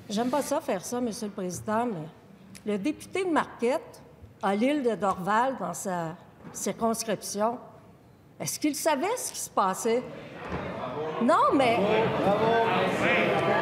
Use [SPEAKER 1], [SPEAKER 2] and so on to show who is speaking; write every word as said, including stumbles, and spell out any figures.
[SPEAKER 1] J'aime pas ça faire ça, Monsieur le Président, mais le député de Marquette a l'île de Dorval dans sa circonscription. Est-ce qu'il savait ce qui se passait? Non, mais...
[SPEAKER 2] Bravo.